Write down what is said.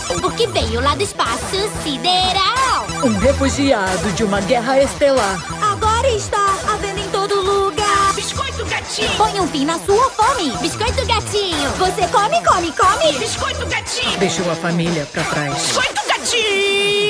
porque veio lá do espaço sideral. Um refugiado de uma guerra estelar. Agora está à venda em todo lugar. Biscoito gatinho! Põe um fim na sua fome. Biscoito gatinho. Você come, come, come. Biscoito gatinho! Deixou a família pra trás. Biscoito gatinho!